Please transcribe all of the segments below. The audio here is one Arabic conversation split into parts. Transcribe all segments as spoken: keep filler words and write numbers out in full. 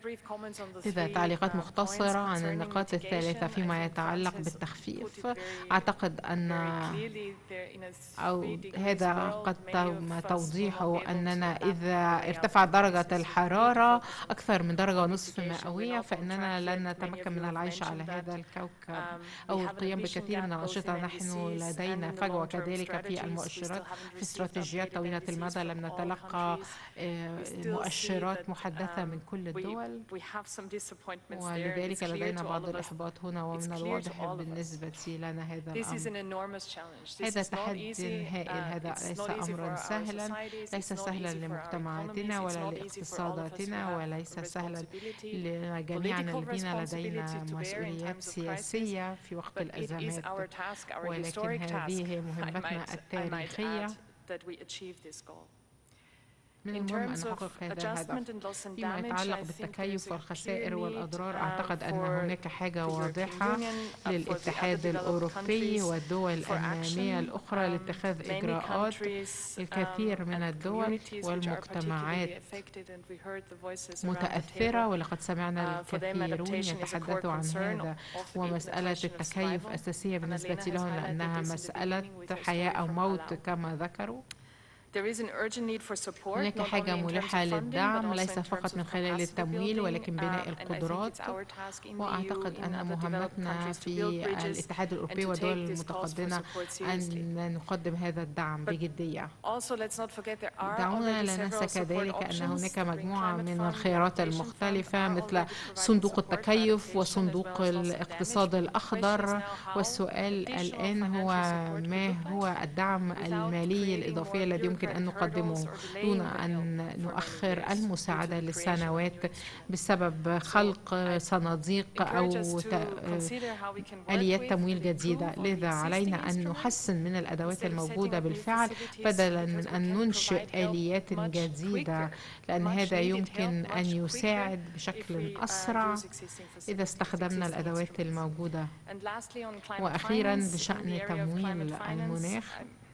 لذا تعليقات مختصرة عن النقاط الثلاثة فيما يتعلق بالتخفيف. أعتقد أن أو هذا قد تم توضيحه أننا إذا ارتفعت درجة الحرارة أكثر من درجة ونصف مئوية فإننا لن نتمكن من العيش على هذا الكوكب أو القيام بكثير من الأنشطة. نحن لدينا فجوة كذلك في المؤشرات. في استراتيجيات طويلة المدى لم نتلقى مؤشرات محدثة من كل الدول، ولذلك لدينا بعض الإحباط هنا. ومن الواضح بالنسبة لنا هذا الأمر هذا تحدي هائل. هذا ليس أمرا سهلا، ليس سهلا لمجتمعاتنا ولا لاقتصاداتنا، وليس سهلا لجميعنا الذين لدينا مسؤوليات سياسية في وقت الأزمات، ولكن هذه مهمتنا التاريخية. من المهم أن نحقق هذا الهدف. فيما يتعلق بالتكيف والخسائر والأضرار، أعتقد أن هناك حاجة واضحة للاتحاد الأوروبي والدول الأمامية الأخرى لاتخاذ إجراءات. الكثير من الدول والمجتمعات متأثرة، ولقد سمعنا الكثيرون يتحدثوا عن هذا، ومسألة التكيف أساسية بالنسبة لهم لأنها مسألة حياة أو موت كما ذكروا. هناك حاجة ملحة للدعم ليس فقط من خلال التمويل ولكن بناء القدرات. وأعتقد أن مهمتنا في الاتحاد الأوروبي والدول المتقدمة أن نقدم هذا الدعم بجدية. دعونا لا ننسى كذلك أن هناك مجموعة من الخيارات المختلفة مثل صندوق التكيف وصندوق الاقتصاد الأخضر. والسؤال الآن هو ما هو الدعم المالي الإضافي الذي يمكن أن نقدمه دون أن نؤخر المساعدة للسنوات بسبب خلق صناديق أو آليات تمويل جديدة. لذا علينا أن نحسن من الأدوات الموجودة بالفعل بدلا من أن ننشئ آليات جديدة، لأن هذا يمكن أن يساعد بشكل أسرع إذا استخدمنا الأدوات الموجودة. وأخيرا بشأن تمويل المناخ،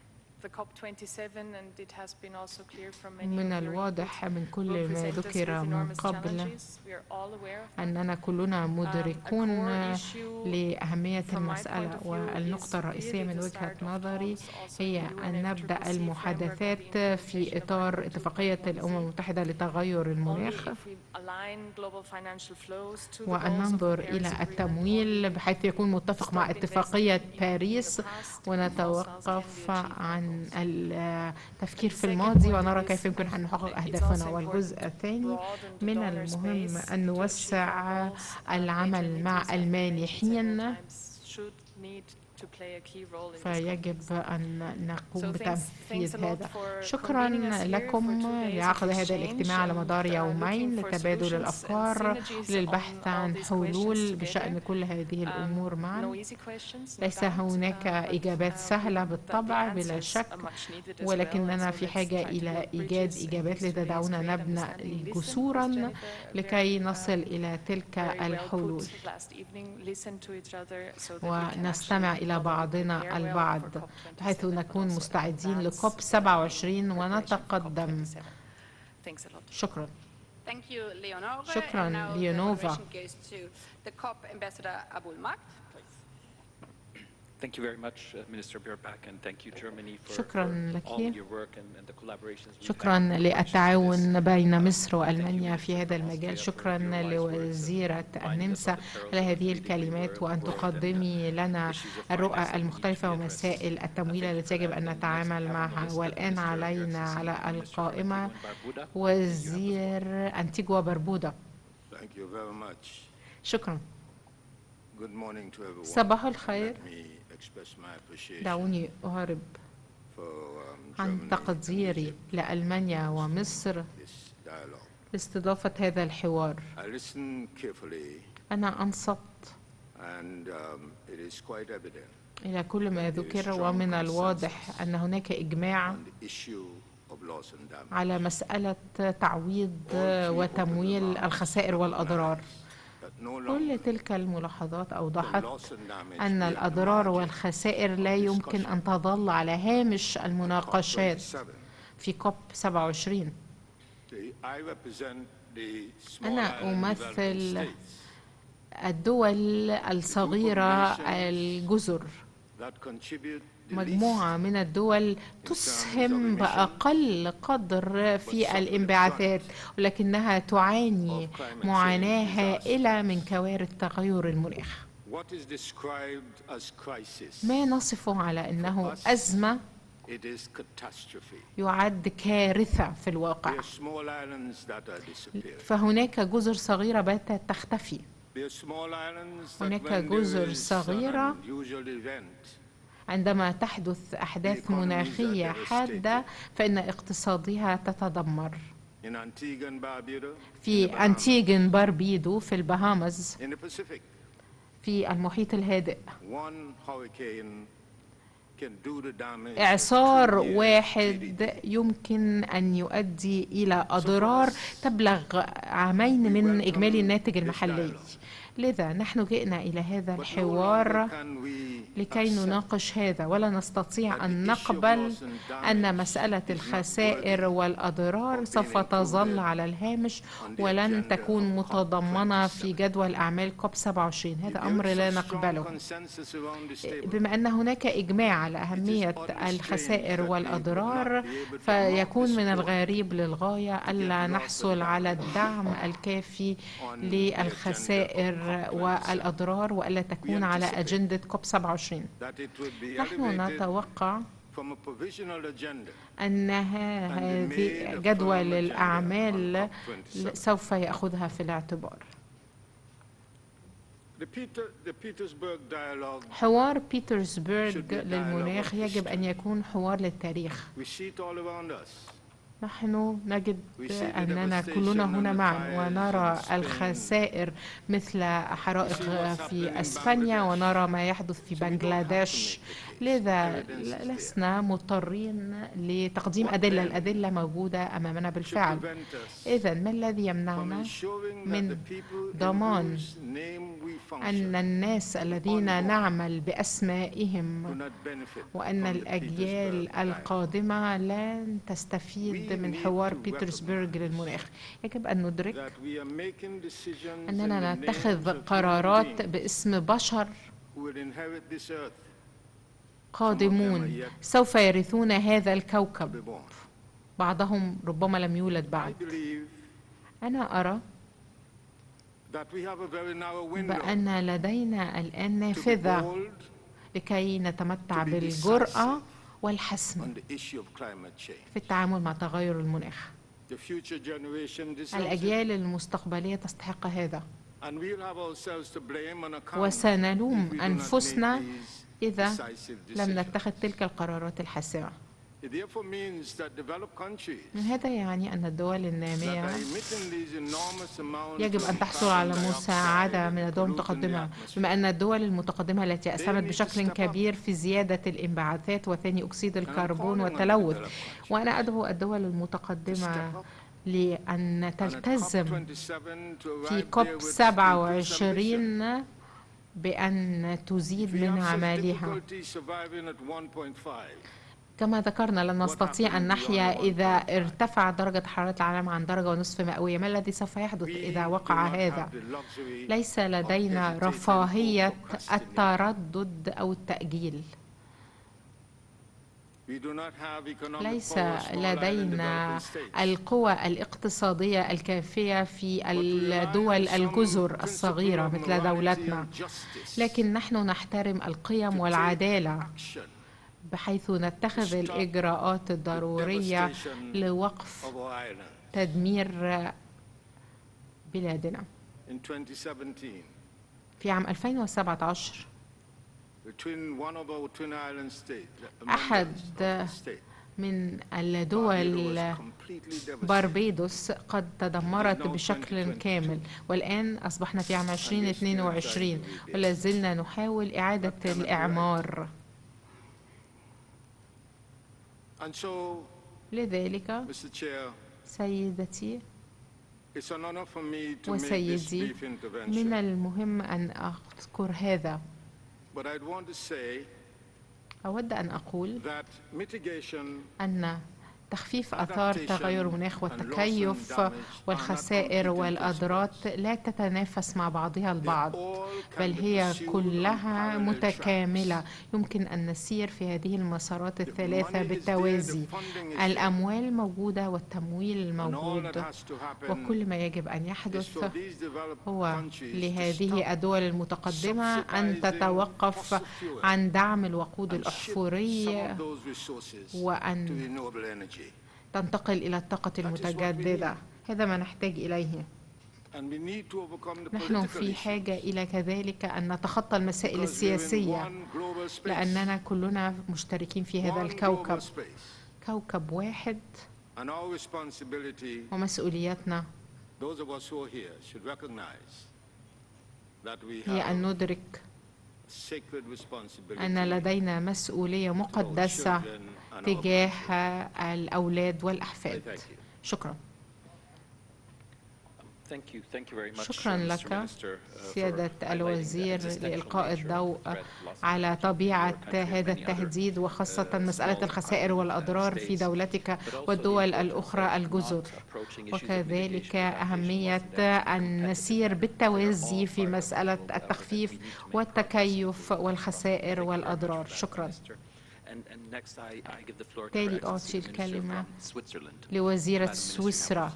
من الواضح من كل ما ذكر من قبل أننا كلنا مدركون لأهمية المسألة. والنقطة الرئيسية من وجهة نظري هي أن نبدأ المحادثات في إطار اتفاقية الأمم المتحدة لتغير المناخ، وأن ننظر إلى التمويل بحيث يكون متفق مع اتفاقية باريس، ونتوقف عن التفكير في الماضي ونرى كيف يمكن أن نحقق أهدافنا. والجزء الثاني من المهم أن نوسع العمل مع المانحين، فيجب أن نقوم بتنفيذ هذا. شكرا لكم لعقد هذا الاجتماع على مدار يومين لتبادل الأفكار وللبحث عن حلول بشأن كل هذه الأمور معا. ليس هناك إجابات سهلة بالطبع بلا شك، ولكننا في حاجة إلى إيجاد إجابات. لذا دعونا نبنى جسورا لكي نصل إلى تلك الحلول ونستمع إلى بعضنا البعض بحيث نكون مستعدين لكوب سبعة وعشرين ونتقدم. شكرا. شكرا ليونوفا. Thank you very much, uh, Minister Bierback, and thank you, Germany, for, شكرا for all لك. your work and, and the collaborations. شكرا للتعاون بين مصر وألمانيا في هذا المجال. شكرا لوزيرة النمسا على هذه الكلمات وأن تقدمي لنا الرؤى المختلفة ومسائل التمويل التي يجب أن نتعامل معها. والآن علينا على القائمة وزير أنتيغوا بربودا. شكرا. صباح الخير. دعوني أعرب عن تقديري لألمانيا ومصر لاستضافة هذا الحوار. أنا أنصت إلى كل ما ذكر، ومن الواضح أن هناك إجماع على مسألة تعويض وتمويل الخسائر والأضرار. كل تلك الملاحظات أوضحت أن الأضرار والخسائر لا يمكن أن تظل على هامش المناقشات في كوب سبعة وعشرين. أنا أمثل الدول الصغيرة الجزر، مجموعة من الدول تسهم بأقل قدر في الانبعاثات، ولكنها تعاني معاناة هائلة من كوارث تغير المناخ. ما نصفه على أنه أزمة يعد كارثة في الواقع، فهناك جزر صغيرة باتت تختفي. هناك جزر صغيرة عندما تحدث أحداث مناخية حادة فإن اقتصادها تتدمر. في أنتيغن باربيدو في البهامز في المحيط الهادئ، إعصار واحد يمكن أن يؤدي إلى أضرار تبلغ عامين من إجمالي الناتج المحلي. لذا نحن جئنا إلى هذا الحوار لكي نناقش هذا، ولا نستطيع أن نقبل أن مسألة الخسائر والأضرار سوف تظل على الهامش ولن تكون متضمنة في جدول أعمال كوب سبعة وعشرين. هذا أمر لا نقبله. بما أن هناك إجماع على أهمية الخسائر والأضرار، فيكون من الغريب للغاية ألا نحصل على الدعم الكافي للخسائر والأضرار وألا تكون على أجندة كوب سبعة وعشرين. نحن نتوقع أن هذه جدول الأعمال سوف يأخذها في الاعتبار. حوار بيترسبرغ للمناخ يجب أن يكون حوار للتاريخ. نحن نجد أننا كلنا هنا معا ونرى الخسائر مثل حرائق في أسبانيا ونرى ما يحدث في بنغلاديش. لذا لسنا مضطرين لتقديم أدلة، الأدلة موجودة أمامنا بالفعل. إذن ما الذي يمنعنا من ضمان أن الناس الذين نعمل بأسمائهم وأن الأجيال القادمة لن تستفيد من حوار بيترسبرغ للمناخ؟ يجب أن ندرك أننا نتخذ قرارات باسم بشر قادمون سوف يرثون هذا الكوكب، بعضهم ربما لم يولد بعد. أنا أرى بأن لدينا الآن نافذة لكي نتمتع بالجرأة والحسم في التعامل مع تغير المناخ. الأجيال المستقبلية تستحق هذا، وسنلوم أنفسنا إذا لم نتخذ تلك القرارات الحاسمة. هذا يعني أن الدول النامية يجب أن تحصل على مساعدة من الدول المتقدمة، بما أن الدول المتقدمة التي أسهمت بشكل كبير في زيادة الانبعاثات وثاني أكسيد الكربون والتلوث. وأنا أدعو الدول المتقدمة لأن تلتزم في كوب سبعة وعشرين بأن تزيد من عملها. كما ذكرنا لن نستطيع أن نحيا إذا ارتفع درجة حرارة العالم عن درجة ونصف مئوية. ما الذي سوف يحدث إذا وقع هذا؟ ليس لدينا رفاهية التردد أو التأجيل. ليس لدينا القوى الاقتصادية الكافية في الدول الجزر الصغيرة مثل دولتنا، لكن نحن نحترم القيم والعدالة بحيث نتخذ الإجراءات الضرورية لوقف تدمير بلادنا. في عام ألفين وسبعة عشر أحد من الدول باربيدوس قد تدمرت بشكل كامل، والآن أصبحنا في عام ألفين واثنين وعشرين ولا زلنا نحاول إعادة الإعمار. لذلك سيدتي وسيدي، من المهم أن أذكر هذا. أود أن أقول أن تخفيف آثار تغير المناخ والتكيف والخسائر والأضرار لا تتنافس مع بعضها البعض، بل هي كلها متكاملة. يمكن أن نسير في هذه المسارات الثلاثة بالتوازي. الأموال موجودة والتمويل موجود، وكل ما يجب أن يحدث هو لهذه الدول المتقدمة أن تتوقف عن دعم الوقود الأحفوري وأن تنتقل إلى الطاقة المتجددة. هذا ما نحتاج إليه. نحن في حاجة إلى كذلك أن نتخطى المسائل السياسية، لأننا كلنا مشتركين في هذا الكوكب، كوكب واحد، ومسؤوليتنا هي أن ندرك أن لدينا مسؤولية مقدسة تجاه الأولاد والأحفاد. شكرا. شكرا لك سيادة الوزير لإلقاء الضوء على طبيعة هذا التهديد، وخاصة مسألة الخسائر والأضرار في دولتك والدول الأخرى الجزر، وكذلك أهمية أن نسير بالتوازي في مسألة التخفيف والتكيف والخسائر والأضرار. شكرا. تالي أعطي الكلمة لوزيرة سويسرا.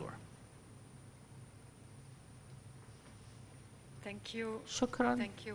شكرا.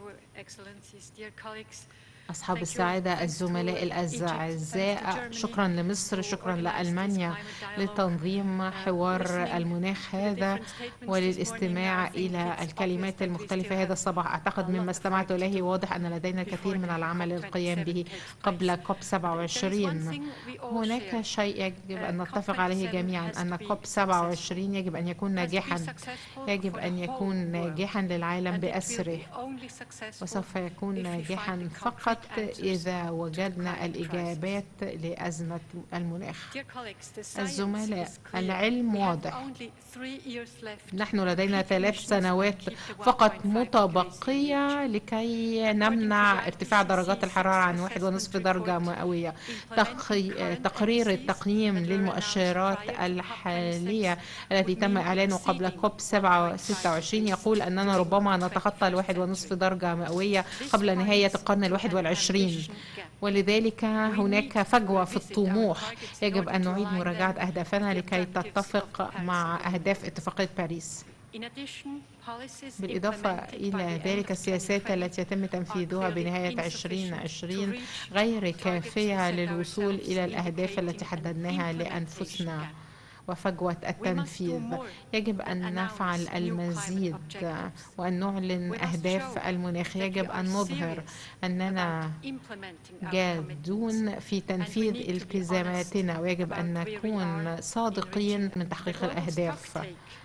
أصحاب السعادة، الزملاء الأعزاء، شكرا لمصر، شكرا لألمانيا لتنظيم حوار المناخ هذا وللاستماع إلى الكلمات المختلفة هذا الصباح. أعتقد مما استمعت إليه واضح أن لدينا الكثير من العمل للقيام به قبل كوب سبعة وعشرين. هناك شيء يجب أن نتفق عليه جميعا، أن كوب سبعة وعشرين يجب أن يكون ناجحا، يجب أن يكون ناجحا للعالم بأسره، وسوف يكون ناجحا فقط إذا وجدنا الإجابات لأزمة المناخ. الزملاء، العلم واضح. نحن لدينا ثلاث سنوات فقط متبقية لكي نمنع ارتفاع درجات الحرارة عن واحد ونصف درجة مئوية. تقرير التقييم للمؤشرات الحالية التي تم إعلانه قبل كوب ستة وعشرين يقول أننا ربما نتخطى الواحد ونصف درجة مئوية قبل نهاية القرن الواحد والعشرين، ولذلك هناك فجوة في الطموح. يجب أن نعيد مراجعة أهدافنا لكي تتفق مع أهداف اتفاقية باريس. بالإضافة إلى ذلك، السياسات التي يتم تنفيذها بنهاية ألفين وعشرين غير كافية للوصول إلى الأهداف التي حددناها لأنفسنا وفجوة التنفيذ. يجب أن نفعل المزيد وأن نعلن أهداف المناخ. يجب أن نظهر أننا جادون في تنفيذ التزاماتنا، ويجب أن نكون صادقين من تحقيق الأهداف.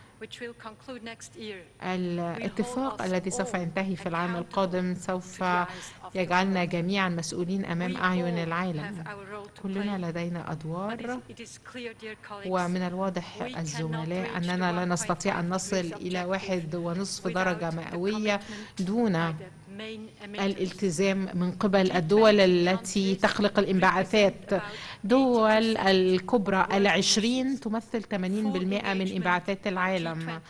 الاتفاق الذي سوف ينتهي في العام القادم سوف يجعلنا جميعا مسؤولين أمام أعين العالم. كلنا لدينا أدوار، ومن الواضح الزملاء أننا لا نستطيع أن نصل إلى واحد ونصف درجة مئوية دون الالتزام من قبل الدول التي تخلق الانبعاثات. دول الكبرى العشرين تمثل ثمانين بالمئة من انبعاثات العالم،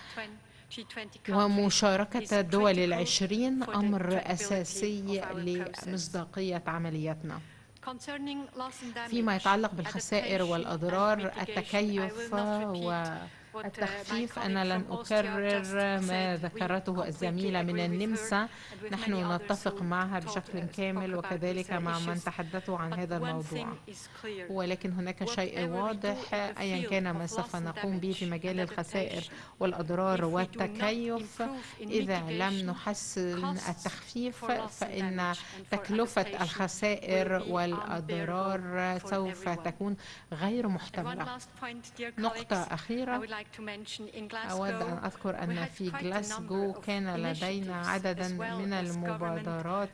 ومشاركة الدول العشرين أمر أساسي لمصداقية عملياتنا. فيما يتعلق بالخسائر والأضرار، التكيف والتخفيف، أنا لن أكرر ما ذكرته الزميلة من النمسا. نحن نتفق معها بشكل كامل، وكذلك مع من تحدثوا عن هذا الموضوع. ولكن هناك شيء واضح، أيا كان ما سوف نقوم به في مجال الخسائر والأضرار والتكيف، إذا لم نحسن التخفيف فإن تكلفة الخسائر والأضرار سوف تكون غير محتملة. نقطة أخيرة، أود أن أذكر أن في غلاسكو كان لدينا عددا من المبادرات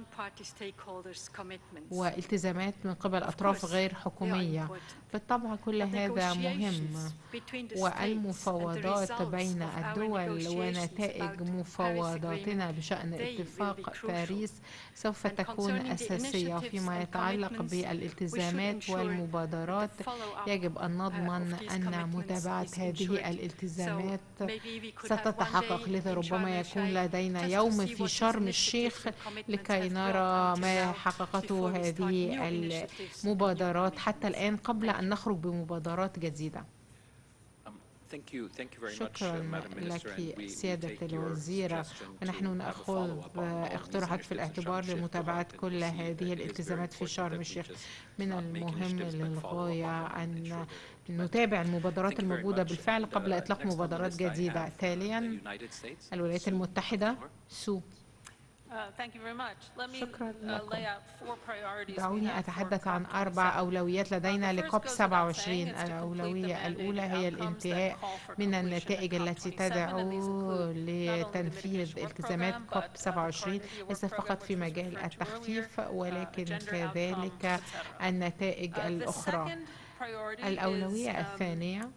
والتزامات من قبل أطراف غير حكومية. بالطبع كل هذا مهم، والمفاوضات بين الدول ونتائج مفاوضاتنا بشأن اتفاق باريس سوف تكون أساسية. فيما يتعلق بالالتزامات والمبادرات يجب أن نضمن أن متابعة هذه الالتزامات ستتحقق، لذا ربما يكون لدينا يوم في شرم الشيخ لكي نرى ما حققته هذه المبادرات حتى الآن قبل أن نخرج بمبادرات جديدة. شكرا لك سيادة الوزيرة، ونحن نأخذ اقتراحات في الاعتبار لمتابعة كل هذه الالتزامات في شرم الشيخ. من المهم للغاية أن نتابع المبادرات الموجودة بالفعل قبل إطلاق مبادرات جديدة. تاليا الولايات المتحدة. سو. شكرا لكم. دعوني أتحدث عن أربع أولويات لدينا لكوب سبعة وعشرين. الأولوية الأولى هي الانتهاء من النتائج التي تدعو لتنفيذ التزامات كوب سبعة وعشرين، ليس فقط في مجال التخفيف ولكن كذلك النتائج الأخرى. الأولوية الثانية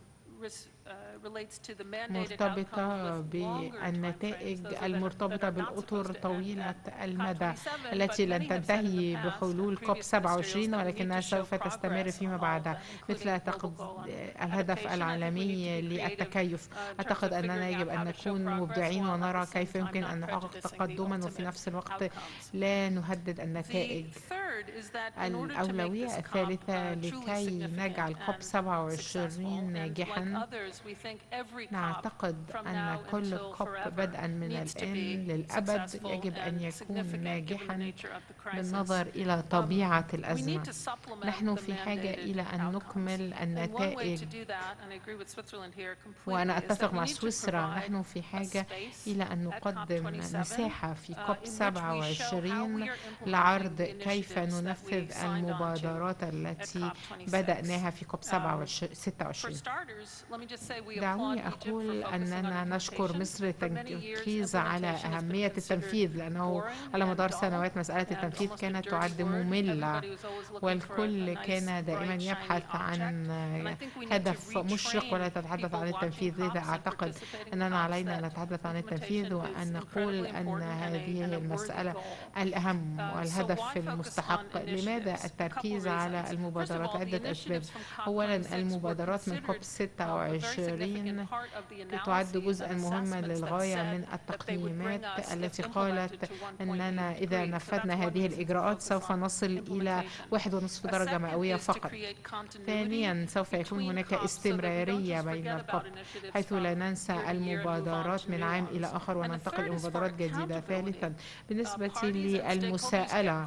مرتبطة بالنتائج المرتبطة بالأطر طويلة المدى التي لن تنتهي بحلول كوب سبعة وعشرين ولكنها سوف تستمر فيما بعدها، مثل الهدف العالمي للتكيف. أعتقد أننا يجب أن نكون مبدعين ونرى كيف يمكن أن نحقق تقدما وفي نفس الوقت لا نهدد النتائج. الأولوية الثالثة لكي نجعل كوب سبعة وعشرين ناجحا، نعتقد أن كل كوب بدءا من الآن للأبد يجب أن يكون ناجحا بالنظر إلى طبيعة الأزمة. نحن في حاجة إلى أن نكمل النتائج، وأنا أتفق مع سويسرا، نحن في حاجة إلى أن نقدم مساحة في كوب سبعة وعشرين لعرض كيف ننفذ المبادرات التي بدأناها في كوب ستة وعشرين. دعوني أقول أننا نشكر مصر للتركيز على أهمية التنفيذ، لأنه على مدار سنوات مسألة التنفيذ كانت تعد مملة والكل كان دائما يبحث عن هدف مشرق ولا تتحدث عن التنفيذ. لذا أعتقد أننا علينا أن نتحدث عن التنفيذ وأن نقول أن هذه المسألة الأهم والهدف المستحق. لماذا التركيز على المبادرات؟ عدة أسباب. أولا، المبادرات من كوب ستة وعشرين تعد جزءا مهما للغاية من التقييمات التي قالت أننا إذا نفذنا هذه الإجراءات سوف نصل إلى واحد ونصف درجة مئوية فقط. ثانيا، سوف يكون هناك استمرارية بين الكوب حيث لا ننسى المبادرات من عام إلى آخر وننتقل إلى مبادرات جديدة. ثالثا، بالنسبة للمساءلة،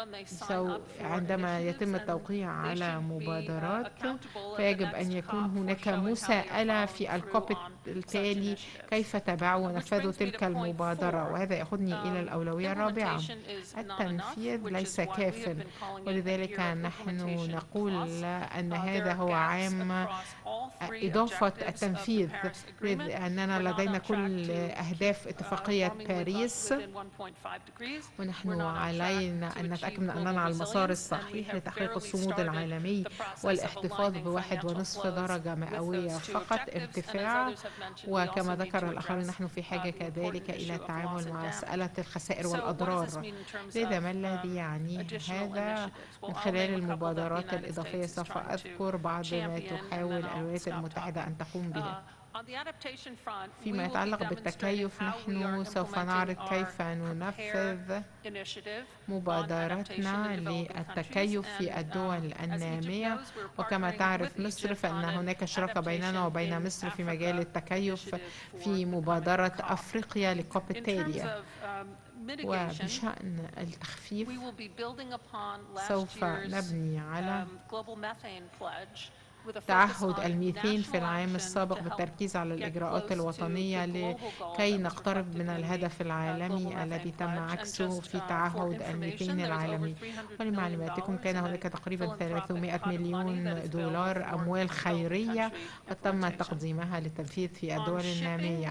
عندما يتم التوقيع على مبادرات فيجب أن يكون هناك مساءلة في الكوب التالي كيف تابعوا ونفذوا تلك المبادرة. وهذا يأخذني إلى الأولوية الرابعة. التنفيذ ليس كاف، ولذلك نحن نقول أن هذا هو عام إضافة التنفيذ، لأننا لدينا كل أهداف اتفاقية باريس ونحن علينا أن نتأكد من أننا على المسار الصحيح لتحقيق الصمود العالمي والاحتفاظ بواحد ونصف درجة مئوية فقط ارتفاع. وكما ذكر الآخرون نحن في حاجة كذلك إلى التعامل مع مسألة الخسائر والأضرار. لذا ما الذي يعني هذا؟ من خلال المبادرات الإضافية سوف أذكر بعض ما تحاول الولايات المتحدة أن تقوم به. فيما يتعلق بالتكيف، نحن سوف نعرض كيف ننفذ مبادرتنا للتكيف في الدول النامية. وكما تعرف مصر فإن هناك شراكة بيننا وبين مصر في مجال التكيف في مبادرة أفريقيا لكوب التالية. وبشأن التخفيف سوف نبني على تعهد الميثين في العام السابق بالتركيز على الإجراءات الوطنية لكي نقترب من الهدف العالمي الذي تم عكسه في تعهد الميثين العالمي. ولمعلوماتكم كان هناك تقريبا ثلاثمائة مليون دولار أموال خيرية قد تم تقديمها للتنفيذ في الدول النامية.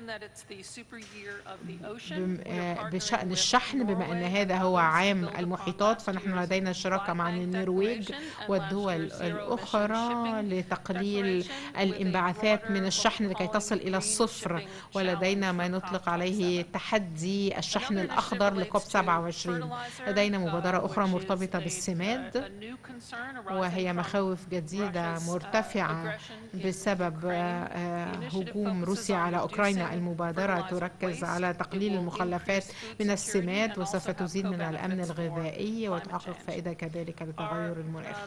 بشأن الشحن، بما أن هذا هو عام المحيطات، فنحن لدينا شراكة مع النرويج والدول الأخرى لتقليل الانبعاثات من الشحن لكي تصل إلى الصفر، ولدينا ما نطلق عليه تحدي الشحن الأخضر لكوب سبعة وعشرين. لدينا مبادرة أخرى مرتبطة بالسماد، وهي مخاوف جديدة مرتفعة بسبب هجوم روسيا على أوكرانيا. المبادرة تركز على تقليل المخلفات من السماد وسوف تزيد من الأمن الغذائي وتحقق فائدة كذلك لتغير المناخ.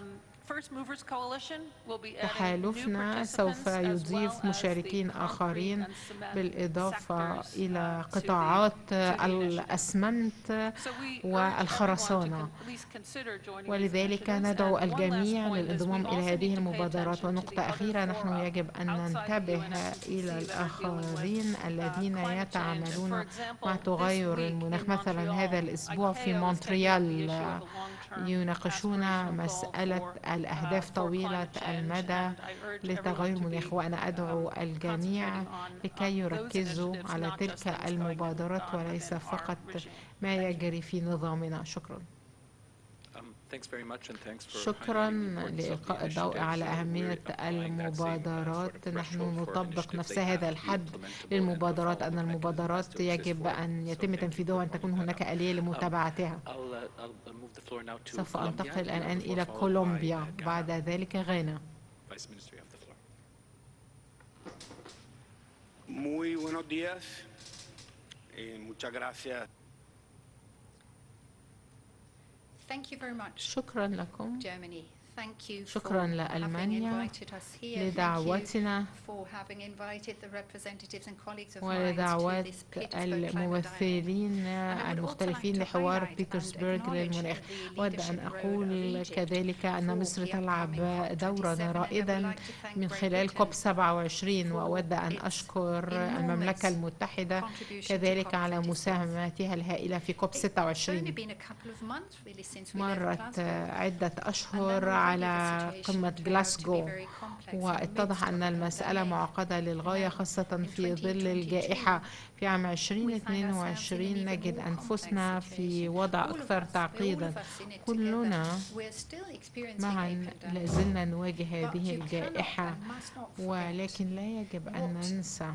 تحالفنا سوف يضيف مشاركين آخرين بالإضافة إلى قطاعات الأسمنت والخرسانة، ولذلك ندعو الجميع للانضمام إلى هذه المبادرات. ونقطة أخيرة، نحن يجب أن ننتبه إلى الآخرين الذين يتعاملون مع تغير المناخ. مثلا هذا الأسبوع في مونتريال يناقشون مسألة الأهداف طويلة المدى لتغير المناخ، وأنا أدعو الجميع لكي يركزوا على تلك المبادرات وليس فقط ما يجري في نظامنا. شكرا. شكرا لإلقاء الضوء على أهمية المبادرات. نحن نطبق نفس هذا الحد للمبادرات، أن المبادرات يجب أن يتم تنفيذها وأن تكون هناك آلية لمتابعتها. سوف أنتقل الآن إلى كولومبيا، بعد ذلك غانا. Muy buenos días. Muchas gracias. شكرا لكم. شكرا لألمانيا لدعوتنا ولدعوة الممثلين المختلفين لحوار بيترسبرغ للمناخ. أود أن أقول كذلك أن مصر تلعب دورا رائدا من خلال كوب سبعة وعشرين، وأود أن أشكر المملكة المتحدة كذلك على مساهمتها الهائلة في كوب ستة وعشرين. مرت عدة أشهر على قمة غلاسكو، واتضح أن المسألة معقدة للغاية خاصة في ظل الجائحة. في عام ألفين واثنين وعشرين نجد أنفسنا في وضع أكثر تعقيدا. كلنا معا لازلنا نواجه هذه الجائحة، ولكن لا يجب أن ننسى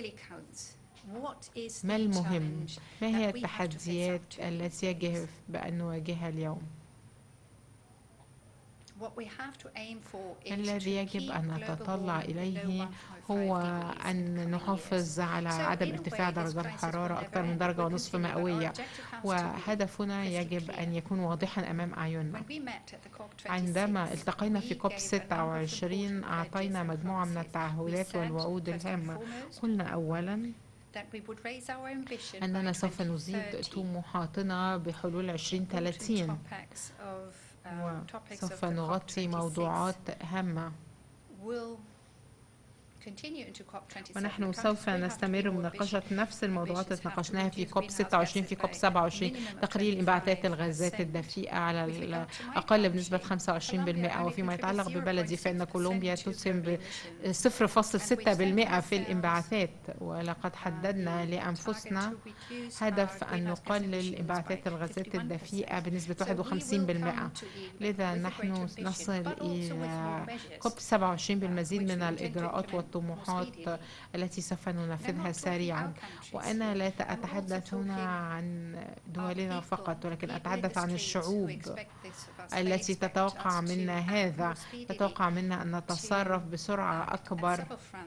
ما المهم، ما هي التحديات التي يجب أن نواجهها اليوم. الذي يجب أن نتطلع إليه هو أن نحافظ على عدم ارتفاع درجة الحرارة أكثر من درجة ونصف مئوية، وهدفنا يجب أن يكون واضحا أمام أعيننا. عندما التقينا في كوب ستة وعشرين أعطينا مجموعة من التعهدات والوعود الهامة. قلنا أولا أننا سوف نزيد طموحاتنا بحلول عشرين ثلاثين، وسوف نغطي موضوعات هامة، ونحن سوف نستمر مناقشة نفس الموضوعات التي ناقشناها في كوب ستة وعشرين في كوب سبعة وعشرين. تقليل انبعاثات الغازات الدفيئة على الأقل بنسبة خمسة وعشرين بالمئة. وفيما يتعلق ببلدي فإن كولومبيا تسهم ب صفر فاصلة ستة بالمئة في الانبعاثات، ولقد حددنا لأنفسنا هدف أن نقلل انبعاثات الغازات الدفيئة بنسبة واحد وخمسين بالمئة. لذا نحن نصل إلى كوب سبعة وعشرين بالمزيد من الإجراءات والطموحات التي سوف ننفذها سريعا. وأنا لا أتحدث هنا عن دولنا فقط، ولكن أتحدث عن الشعوب التي تتوقع منا هذا، تتوقع منا أن نتصرف بسرعة أكبر.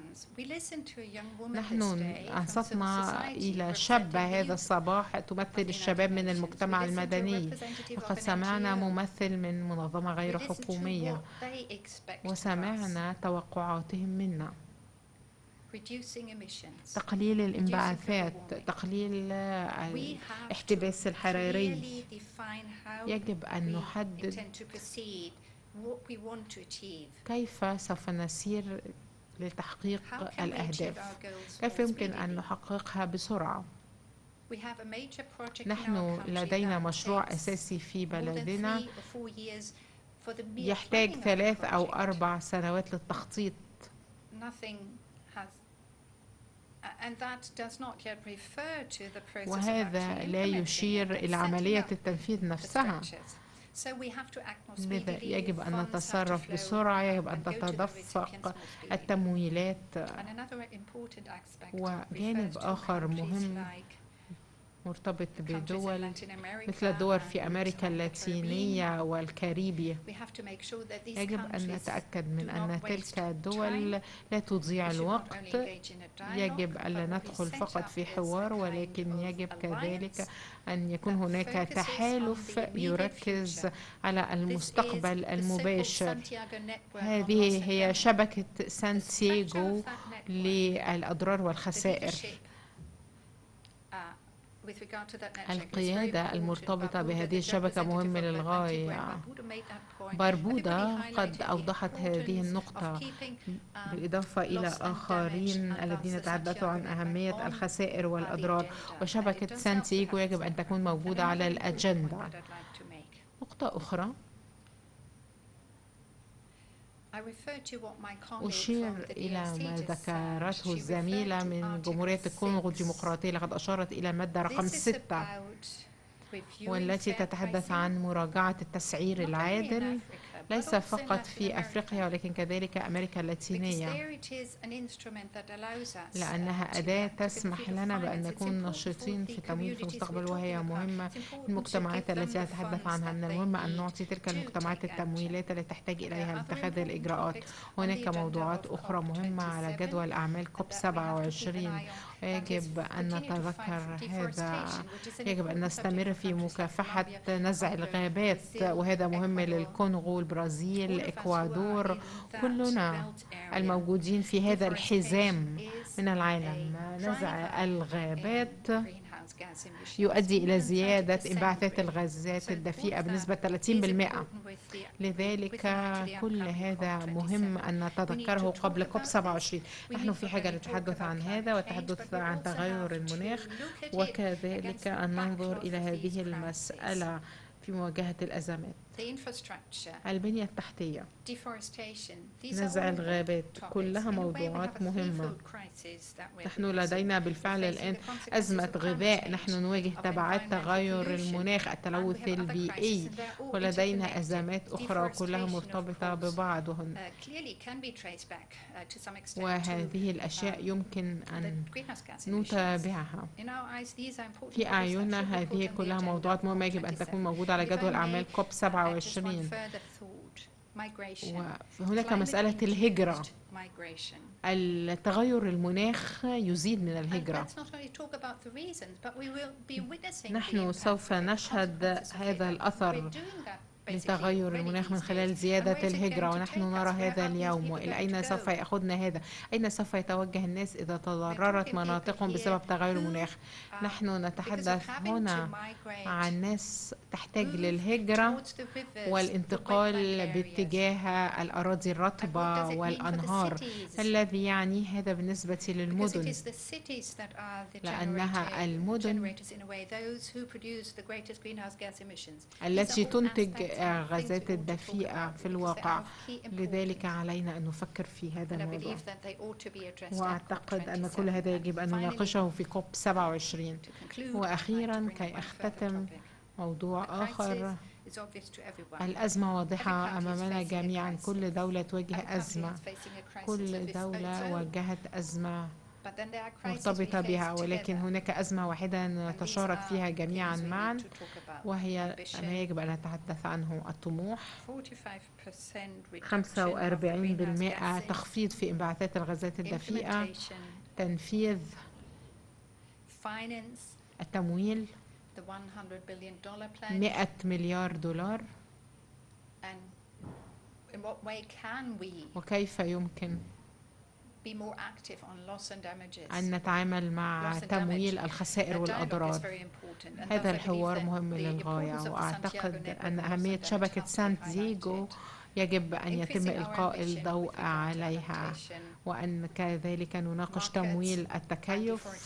نحن أنصتنا إلى شابة هذا الصباح تمثل الشباب من المجتمع المدني، وقد سمعنا ممثل من منظمة غير حكومية وسمعنا توقعاتهم منا. تقليل الانبعاثات، تقليل الاحتباس الحراري. يجب أن نحدد كيف سوف نسير لتحقيق الأهداف؟ كيف يمكن أن نحققها بسرعة؟ نحن لدينا مشروع أساسي في بلدنا يحتاج ثلاث أو أربع سنوات للتخطيط، وهذا لا يشير إلى عملية التنفيذ نفسها. لذا يجب أن نتصرف بسرعة، يجب أن تتدفق التمويلات. وجانب آخر مهم مرتبط بدول مثل الدول في أمريكا اللاتينية والكاريبية، يجب أن نتأكد من أن تلك الدول لا تضيع الوقت. يجب ألا ندخل فقط في حوار، ولكن يجب كذلك أن يكون هناك تحالف يركز على المستقبل المباشر. هذه هي شبكة سانتياغو للأضرار والخسائر. القيادة المرتبطة بهذه الشبكة مهمة للغاية. باربودا قد أوضحت هذه النقطة، بالإضافة إلى آخرين الذين تحدثوا عن أهمية الخسائر والأضرار، وشبكة سانتياغو يجب أن تكون موجودة على الأجندة. نقطة أخرى، أشير إلى ما ذكرته الزميلة من جمهورية الكونغو الديمقراطية، لقد أشارت إلى مادة رقم ستة، والتي تتحدث عن مراجعة التسعير العادل، ليس فقط في أفريقيا ولكن كذلك أمريكا اللاتينية، لأنها أداة تسمح لنا بأن نكون نشيطين في التمويل في المستقبل، وهي مهمة. المجتمعات التي أتحدث عنها، من المهم أن نعطي تلك المجتمعات التمويلات التي تحتاج إليها لاتخاذ الإجراءات. هناك موضوعات أخرى مهمة على جدول أعمال كوب سبعة وعشرين، ويجب أن نتذكر هذا. يجب أن نستمر في مكافحة نزع الغابات، وهذا مهم للكونغو، البرازيل، الإكوادور، كلنا الموجودين في هذا الحزام من العالم. نزع الغابات يؤدي إلى زيادة انبعاثات الغازات الدفيئة بنسبة ثلاثين بالمئة. لذلك كل هذا مهم أن نتذكره قبل كوب سبعة وعشرين. نحن في حاجة للتحدث عن هذا والتحدث عن تغير المناخ، وكذلك أن ننظر إلى هذه المسألة في مواجهة الأزمات. البنية التحتية، نزع الغابات، كلها موضوعات مهمة. نحن لدينا بالفعل الآن أزمة غذاء، نحن نواجه تبعات تغير المناخ، التلوث البيئي، ولدينا أزمات أخرى كلها مرتبطة ببعض، وهذه الأشياء يمكن أن نتابعها. في أعيننا هذه كلها موضوعات مهمة يجب أن تكون موجودة على جدول أعمال كوب سبعة وعشرين. وهناك مسألة الهجرة، التغير المناخ يزيد من الهجرة. نحن سوف نشهد هذا الأثر لتغير المناخ من خلال زيادة الهجرة، ونحن نرى هذا اليوم. وإلى أين سوف يأخذنا هذا؟ أين سوف يتوجه الناس إذا تضررت مناطقهم بسبب تغير المناخ؟ نحن نتحدث هنا عن ناس تحتاج للهجرة والانتقال باتجاه الأراضي الرطبة والأنهار، الذي يعني هذا بالنسبة للمدن، لأنها المدن التي تنتج غازات الدفيئة في الواقع. لذلك علينا أن نفكر في هذا الموضوع، وأعتقد أن كل هذا يجب أن نناقشه في كوب سبعة وعشرين. وأخيرا كي أختتم، موضوع آخر، الأزمة واضحة أمامنا جميعا، كل دولة تواجه أزمة، كل دولة واجهت أزمة مرتبطة بها، ولكن هناك أزمة واحدة نتشارك فيها جميعا معا، وهي ما يجب أن نتحدث عنه: الطموح. خمسة وأربعين بالمئة تخفيض في انبعاثات الغازات الدفيئة، تنفيذ التمويل مئة مليار دولار. وكيف يمكن أن نتعامل مع تمويل الخسائر والأضرار؟ هذا الحوار مهم للغاية، وأعتقد أن أهمية شبكة سانتياغو يجب أن يتم إلقاء الضوء عليها، وأن كذلك نناقش تمويل التكيف.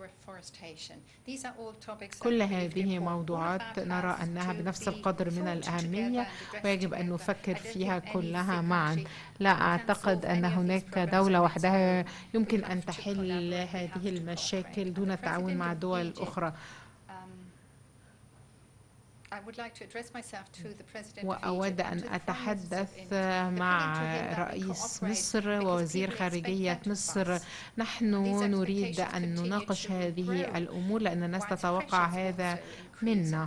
كل هذه موضوعات نرى أنها بنفس القدر من الأهمية، ويجب أن نفكر فيها كلها معا. لا أعتقد أن هناك دولة وحدها يمكن أن تحل هذه المشاكل دون التعاون مع الدول الأخرى. وأود أن أتحدث مع رئيس مصر ووزير خارجية مصر. نحن نريد أن نناقش هذه الأمور لأن الناس تتوقع هذا منا.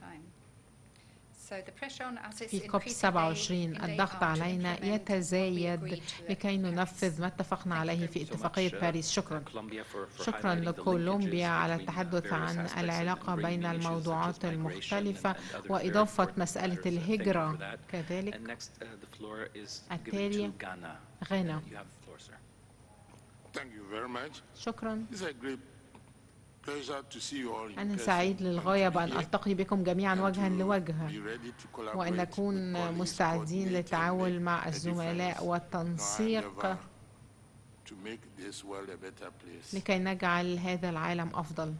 في كوب سبعة وعشرين الضغط علينا يتزايد لكي ننفذ ما اتفقنا عليه في اتفاقية باريس. شكرا. شكرا لكولومبيا على التحدث عن العلاقة بين الموضوعات المختلفة وإضافة مسألة الهجرة كذلك. التالي غانا. شكرا. أنا سعيد للغاية بأن ألتقي بكم جميعا وجها لوجه، وأن نكون مستعدين للتعاون مع الزملاء والتنسيق لكي نجعل هذا العالم أفضل.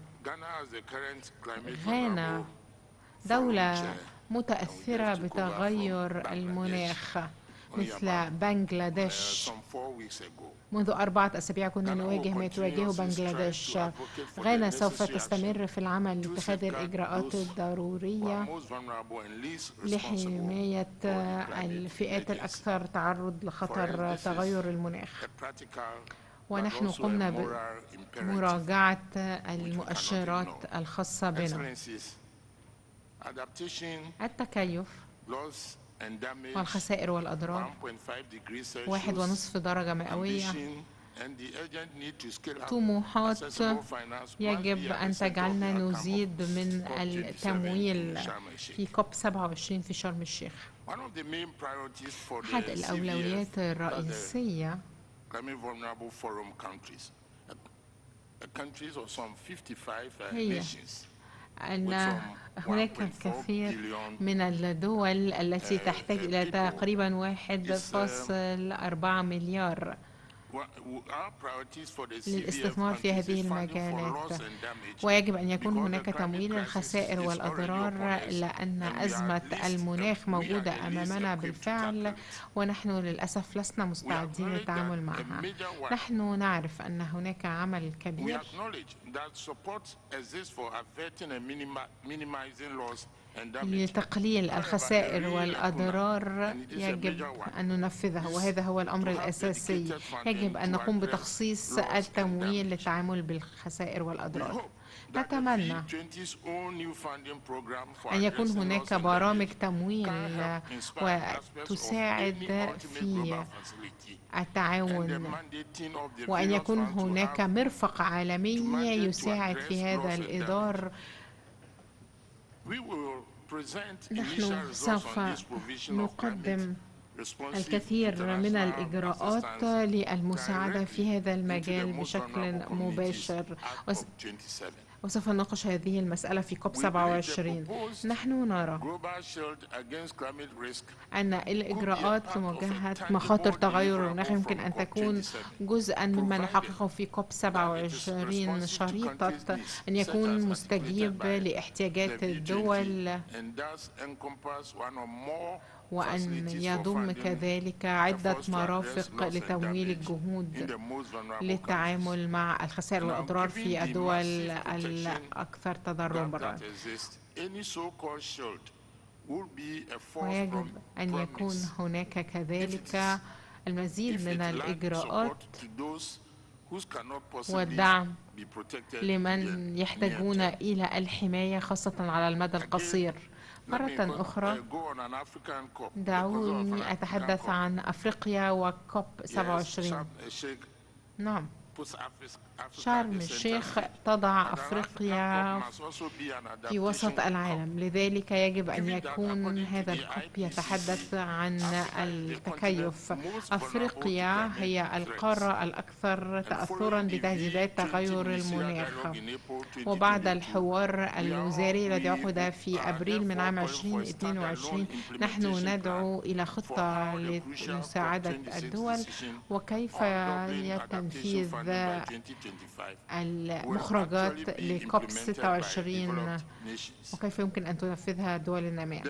غانا دولة متأثرة بتغير المناخ مثل بنغلاديش. منذ أربعة أسابيع كنا نواجه ما تواجهه بنغلاديش. غانا سوف تستمر في العمل لاتخاذ الإجراءات الضرورية لحماية الفئات الأكثر تعرض لخطر تغير المناخ، ونحن قمنا بمراجعة المؤشرات الخاصة بنا. التكيف والخسائر والأضرار، واحد ونصف درجة مئوية، طموحات يجب أن تجعلنا نزيد من التمويل في كوب سبعة وعشرين في شرم الشيخ. أحد الأولويات الرئيسية هي أن هناك الكثير من الدول التي تحتاج إلى تقريبا واحد فاصل أربعة مليار للاستثمار في هذه المجالات، ويجب أن يكون هناك تمويل الخسائر والأضرار لأن أزمة المناخ موجودة أمامنا بالفعل، ونحن للأسف لسنا مستعدين للتعامل معها. نحن نعرف أن هناك عمل كبير لتقليل الخسائر والأضرار، يجب أن ننفذه، وهذا هو الأمر الأساسي. يجب أن نقوم بتخصيص التمويل للتعامل بالخسائر والأضرار. نتمنى أن يكون هناك برامج تمويل وتساعد في التعاون، وأن يكون هناك مرفق عالمي يساعد في هذا الإدار. نحن سوف نقدم الكثير من الإجراءات للمساعدة في هذا المجال بشكل مباشر، وسوف نناقش هذه المسألة في كوب سبعة وعشرين. نحن نرى أن الإجراءات لمواجهة مخاطر تغير المناخ يمكن أن تكون جزءا مما نحققه في كوب سبعة وعشرين، شريطة أن يكون مستجيب لاحتياجات الدول، وأن يضم كذلك عدة مرافق لتمويل الجهود للتعامل مع الخسائر والأضرار في الدول الأكثر تضررا. ويجب أن يكون هناك كذلك المزيد من الإجراءات والدعم لمن يحتاجون إلى الحماية خاصة على المدى القصير. مرة أخرى دعوني أتحدث عن أفريقيا وكوب سبعة وعشرين. نعم، شرم الشيخ تضع أفريقيا في وسط العالم، لذلك يجب أن يكون هذا الكوب يتحدث عن التكيف. أفريقيا هي القارة الأكثر تأثرا بتهديدات تغير المناخ، وبعد الحوار الوزاري الذي عقد في أبريل من عام ألفين واثنين وعشرين نحن ندعو إلى خطة لمساعدة الدول وكيف تنفيذ المخرجات لكوب ستة وعشرين وكيف يمكن أن تنفذها دول النامية.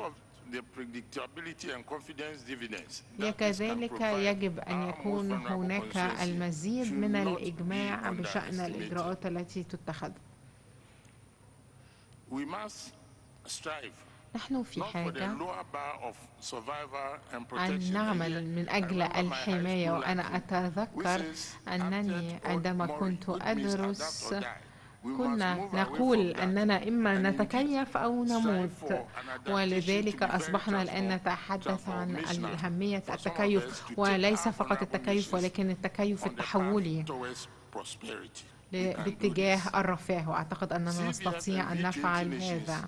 كذلك يجب أن يكون هناك المزيد من الإجماع بشأن الإجراءات التي تتخذ. نحن في حاجة أن نعمل من أجل الحماية، وأنا أتذكر أنني عندما كنت أدرس كنا نقول أننا إما نتكيف أو نموت، ولذلك أصبحنا الآن نتحدث عن أهمية التكيف، وليس فقط التكيف ولكن التكيف التحولي باتجاه الرفاه، وأعتقد أننا نستطيع أن نفعل هذا.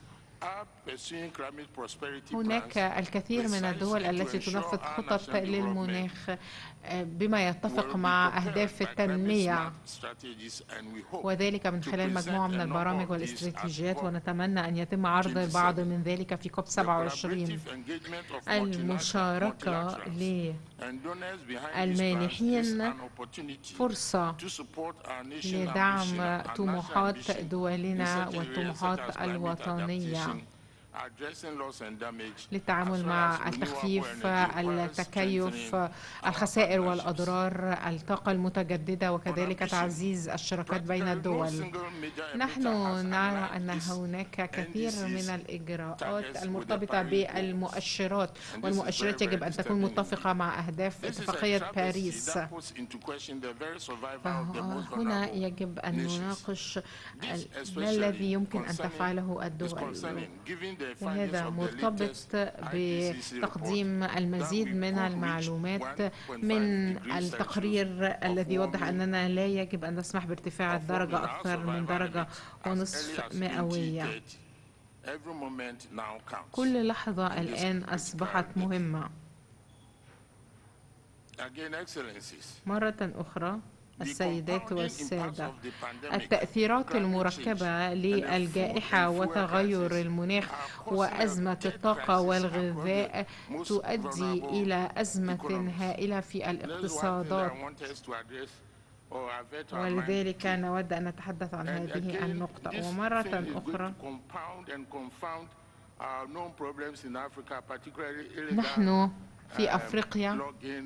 هناك الكثير من الدول التي تنفذ خطط للمناخ بما يتفق مع أهداف التنمية، وذلك من خلال مجموعة من البرامج والاستراتيجيات، ونتمنى أن يتم عرض البعض من ذلك في كوب سبعة وعشرين. المشاركة للمانحين فرصة لدعم طموحات دولنا والطموحات الوطنية للتعامل مع التخفيف، التكيف، الخسائر والأضرار، الطاقة المتجددة، وكذلك تعزيز الشراكات بين الدول. نحن نرى أن هناك كثير من الإجراءات المرتبطة بالمؤشرات، والمؤشرات يجب أن تكون متفقة مع أهداف اتفاقية باريس. هنا يجب أن نناقش ما الذي يمكن أن تفعله الدول، وهذا مرتبط بتقديم المزيد من المعلومات من التقرير الذي يوضح أننا لا يجب أن نسمح بارتفاع الدرجة أكثر من درجة ونصف مئوية. كل لحظة الآن أصبحت مهمة. مرة أخرى السيدات والسادة، التأثيرات المركبة للجائحة وتغير المناخ وأزمة الطاقة والغذاء تؤدي إلى أزمة هائلة في الاقتصادات، ولذلك نود أن نتحدث عن هذه النقطة. ومرة أخرى نحن في أفريقيا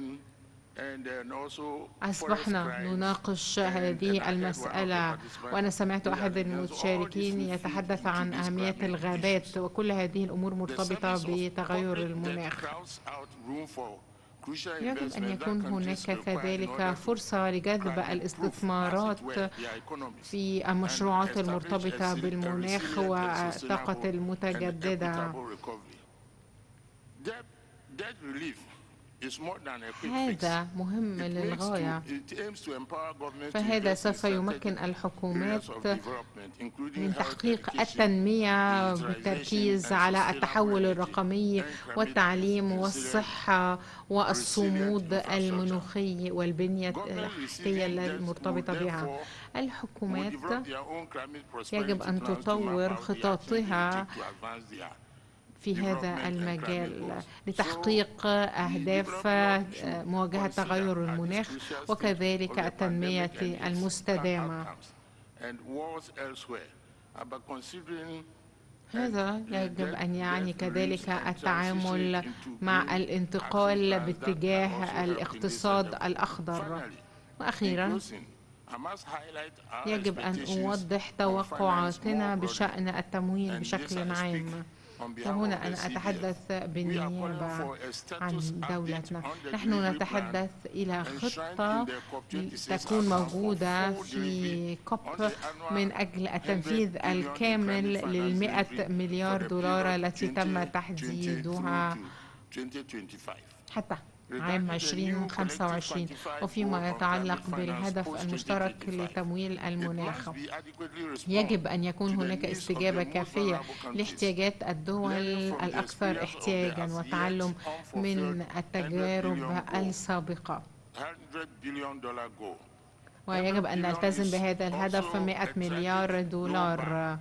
أصبحنا نناقش هذه المسألة، وأنا سمعت أحد المشاركين يتحدث عن أهمية الغابات، وكل هذه الأمور مرتبطة بتغير المناخ. يجب أن يكون هناك كذلك فرصة لجذب الاستثمارات في المشروعات المرتبطة بالمناخ والطاقة المتجددة. هذا مهم للغاية، فهذا سوف يمكن الحكومات من تحقيق التنمية بالتركيز على التحول الرقمي والتعليم والصحة والصمود المناخي والبنية التحتية المرتبطة بها. الحكومات يجب أن تطور خططها في هذا المجال لتحقيق أهداف مواجهة تغير المناخ وكذلك التنمية المستدامة. هذا يجب أن يعني كذلك التعامل مع الانتقال باتجاه الاقتصاد الأخضر. وأخيرا يجب أن أوضح توقعاتنا بشأن التمويل بشكل عام، وهنا أنا أتحدث بالنيابة عن دولتنا. نحن نتحدث إلى خطة تكون موجودة في كوب من أجل التنفيذ الكامل للمئة مليار دولار التي تم تحديدها حتى عام ألفين وخمسة وعشرين. وفيما يتعلق بالهدف المشترك لتمويل المناخ، يجب أن يكون هناك استجابة كافية لاحتياجات الدول الأكثر احتياجا وتعلم من التجارب السابقة، ويجب أن نلتزم بهذا الهدف مئة مليار دولار.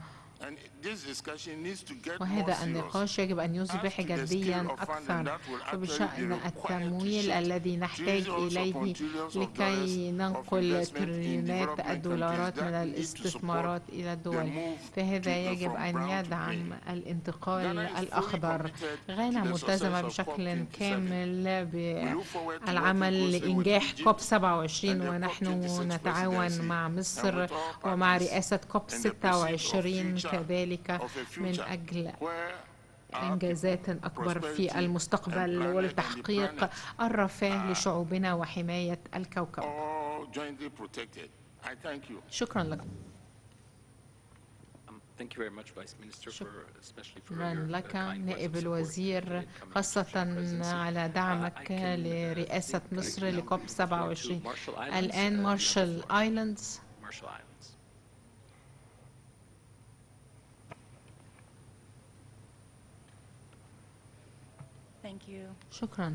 وهذا النقاش يجب أن يصبح جديا أكثر بشأن التمويل الذي نحتاج إليه لكي ننقل تريليونات الدولارات من الاستثمارات إلى الدول. فهذا يجب أن يدعم الانتقال الأخضر. غانا ملتزمة بشكل كامل بالعمل لإنجاح كوب سبعة وعشرين، ونحن نتعاون مع مصر ومع رئاسة كوب ستة وعشرين كذلك من أجل إنجازات أكبر في المستقبل ولتحقيق الرفاه لشعوبنا وحماية الكوكب. شكرا لكم. شكرا لك نائب الوزير، خاصة على دعمك لرئاسة مصر لكوب سبعة وعشرين. الآن مارشال آيلاندز. شكرا.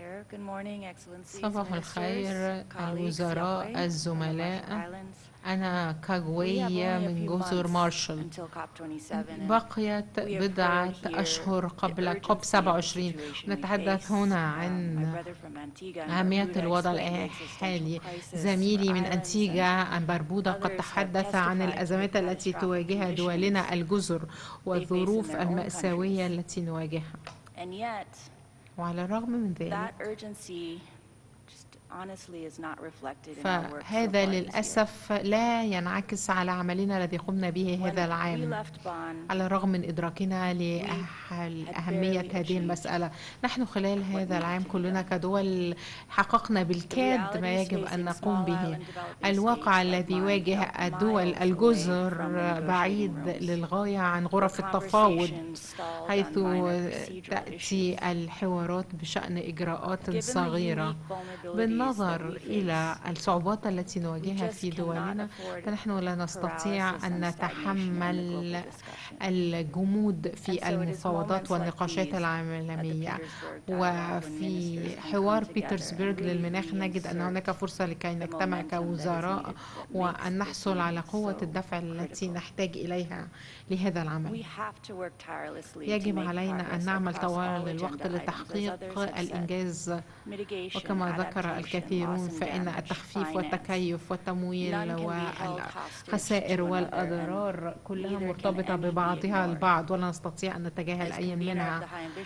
صباح الخير الوزراء الزملاء. أنا كاغوي من جزر مارشال. بقيت بضعة أشهر قبل كوب سبعة وعشرين. نتحدث هنا عن أهمية الوضع الحالي. زميلي من أنتيجا بربودا قد تحدث عن الأزمات التي تواجهها دولنا الجزر والظروف المأساوية التي نواجهها. وعلى الرغم من ذلك فهذا للأسف لا ينعكس على عملنا الذي قمنا به هذا العام. على الرغم من إدراكنا لأهمية هذه المسألة، نحن خلال هذا العام كلنا كدول حققنا بالكاد ما يجب أن نقوم به. الواقع الذي يواجه الدول الجزر بعيد للغاية عن غرف التفاوض، حيث تأتي الحوارات بشأن إجراءات صغيرة. بالنظر إلى الصعوبات التي نواجهها في دولنا، فنحن لا نستطيع أن نتحمل الجمود في المفاوضات والنقاشات العالمية. وفي حوار بيترسبرغ للمناخ نجد أن هناك فرصة لكي نجتمع كوزراء وأن نحصل على قوة الدفع التي نحتاج إليها لهذا العمل. يجب علينا أن نعمل طوال الوقت لتحقيق الإنجاز. وكما ذكر الكثيرون فإن التخفيف والتكيف والتمويل والخسائر والأضرار كلها مرتبطة ببعضها البعض، ولا نستطيع أن نتجاهل أي منها.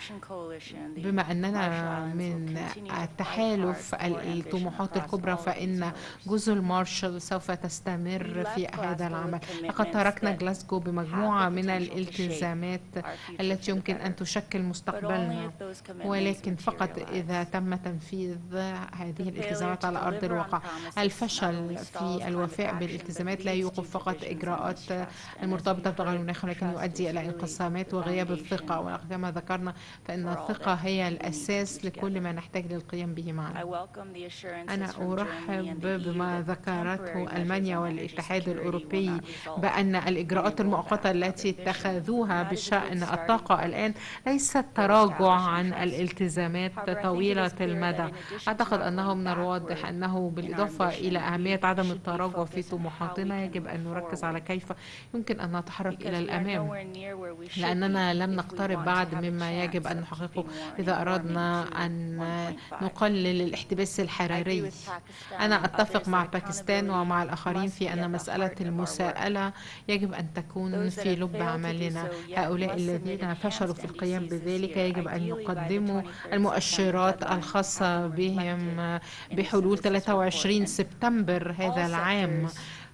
بما أننا من التحالف الطموحات الكبرى، فإن جزر مارشال سوف تستمر في هذا العمل. لقد تركنا جلاسكو بمجموعة من الالتزامات التي يمكن أن تشكل مستقبلنا، ولكن فقط إذا تم تنفيذ هذه الالتزامات على أرض الواقع. الفشل في الوفاء بالالتزامات لا يوقف فقط إجراءات المرتبطة بتغير المناخ، ولكن يؤدي إلى انقسامات وغياب الثقة. وكما ذكرنا فإن الثقة هي الأساس لكل ما نحتاج للقيام به معا. أنا أرحب بما ذكرته ألمانيا والاتحاد الأوروبي بأن الإجراءات المؤقتة التي اتخذوها بشأن الطاقة الآن ليست تراجع عن الالتزامات طويلة المدى. أعتقد أنه من الواضح أنه بالإضافة إلى أهمية عدم التراجع في طموحاتنا، يجب أن نركز على كيف يمكن أن نتحرك إلى الأمام، لأننا لم نقترب بعد مما يجب أن نحققه إذا أردنا أن نقلل الاحتباس الحراري. أنا أتفق مع باكستان ومع الآخرين في أن مسألة المساءلة يجب أن تكون في لب عملنا. هؤلاء الذين فشلوا في القيام بذلك يجب أن يقدموا المؤشرات الخاصة بهم بحلول ثلاثة وعشرين سبتمبر هذا العام.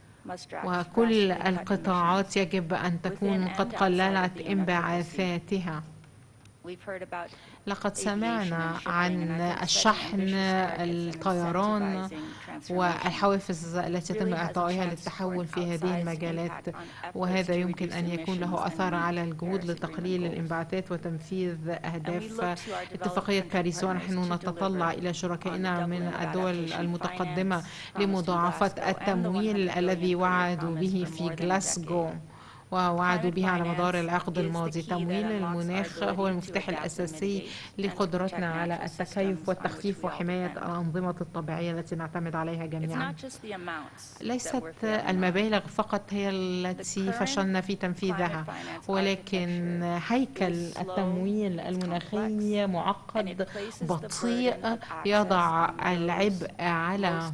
وكل القطاعات يجب أن تكون قد قللت انبعاثاتها. لقد سمعنا عن الشحن الطيران والحوافز التي يتم إعطائها للتحول في هذه المجالات، وهذا يمكن أن يكون له أثر على الجهود لتقليل الانبعاثات وتنفيذ أهداف اتفاقية باريس. ونحن نتطلع إلى شركائنا من الدول المتقدمة لمضاعفة التمويل الذي وعدوا به في غلاسكو ووعدوا به على مدار العقد الماضي. تمويل المناخ هو المفتاح الأساسي لقدرتنا على التكيف والتخفيف وحماية الأنظمة الطبيعية التي نعتمد عليها جميعا. ليست المبالغ فقط هي التي فشلنا في تنفيذها، ولكن هيكل التمويل المناخي معقد بطيء، يضع العبء على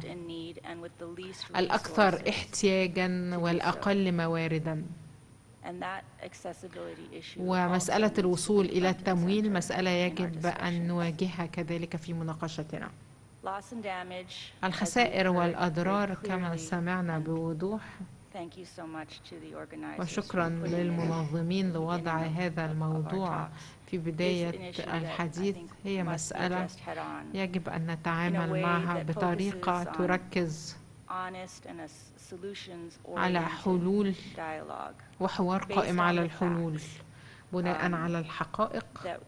الأكثر احتياجا والأقل مواردا. ومسألة الوصول إلى التمويل مسألة يجب أن نواجهها كذلك في مناقشتنا. الخسائر والأضرار كما سمعنا بوضوح، وشكرا للمنظمين لوضع هذا الموضوع في بداية الحديث. هي مسألة يجب أن نتعامل معها بطريقة تركز على حلول وحوار قائم على الحلول بناء على الحقائق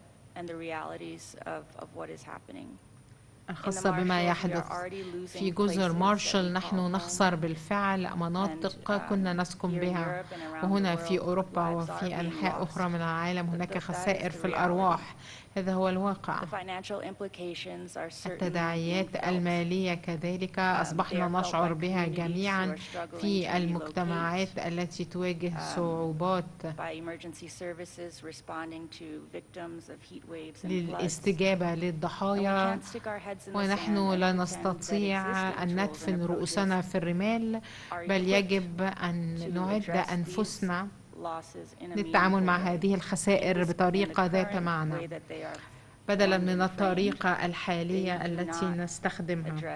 الخاصة بما يحدث في جزر مارشال. نحن نخسر بالفعل مناطق كنا نسكن بها، وهنا في أوروبا وفي أنحاء أخرى من العالم هناك خسائر في الأرواح. هذا هو الواقع. التداعيات المالية كذلك أصبحنا نشعر بها جميعا في المجتمعات التي تواجه صعوبات للاستجابة للضحايا، ونحن لا نستطيع أن ندفن رؤوسنا في الرمال، بل يجب أن نعد أنفسنا للتعامل مع هذه الخسائر بطريقة ذات معنى بدلا من الطريقة الحالية التي نستخدمها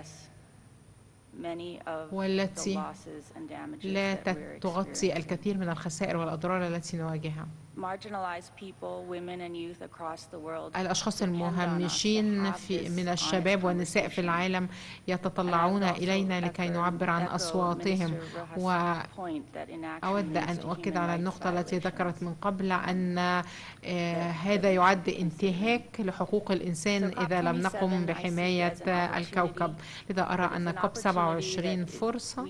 والتي لا تغطي الكثير من الخسائر والأضرار التي نواجهها. الأشخاص المهمشين في من الشباب والنساء في العالم يتطلعون إلينا لكي نعبر عن أصواتهم. وأود أن أؤكد على النقطة التي ذكرت من قبل أن هذا يعد انتهاك لحقوق الإنسان إذا لم نقم بحماية الكوكب. لذا أرى أن كوب سبعة وعشرين فرصة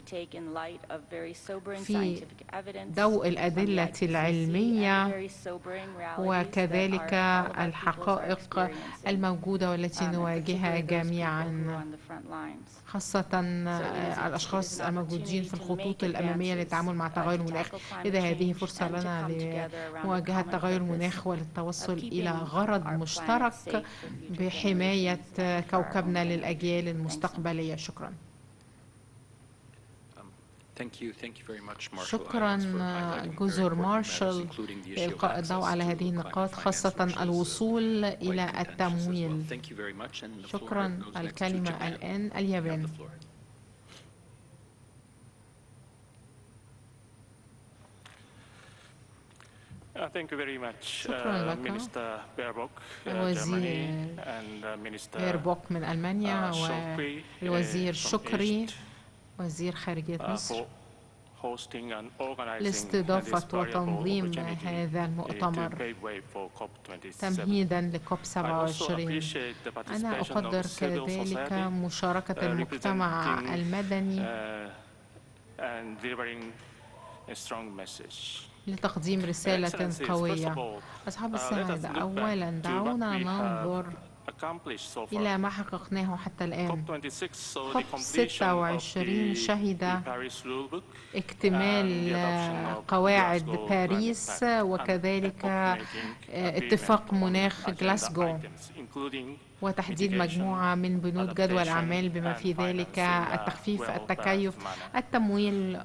في ضوء الأدلة العلمية وكذلك الحقائق الموجودة والتي نواجهها جميعا، خاصة الأشخاص الموجودين في الخطوط الأمامية للتعامل مع تغير المناخ. إذا هذه فرصة لنا لمواجهة تغير المناخ وللتوصل إلى غرض مشترك بحماية كوكبنا للأجيال المستقبلية. شكرا. Thank you. Thank you very much, Marshall شكرا جزر مارشال لإلقاء الضوء على هذه النقاط، خاصة الوصول إلى التمويل. شكرا. الكلمة الآن اليابان. شكرا لك الوزير بيربوك من ألمانيا والوزير شكري وزير خارجية مصر لاستضافة وتنظيم هذا المؤتمر تمهيدا لكوب سبعة وعشرين. أنا أقدر كذلك مشاركة المجتمع المدني لتقديم رسالة قوية. أصحاب السعادة، أولا دعونا ننظر إلى ما حققناه حتى الآن. كوب ستة وعشرين شهد اكتمال قواعد باريس وكذلك اتفاق مناخ غلاسكو وتحديد مجموعة من بنود جدول الأعمال بما في ذلك التخفيف، التكيف، التمويل.